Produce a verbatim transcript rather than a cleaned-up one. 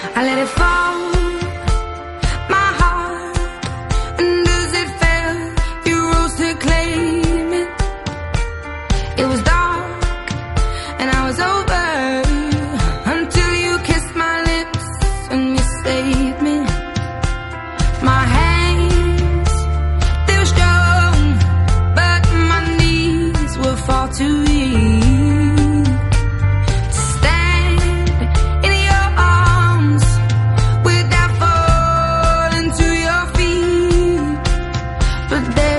I let it fall, my heart, and as it fell, you rose to claim it. It was dark, and I was over, until you kissed my lips and you saved me. My hands, they were strong, but my knees were far too weak to stand in your arms without falling to your feet. But there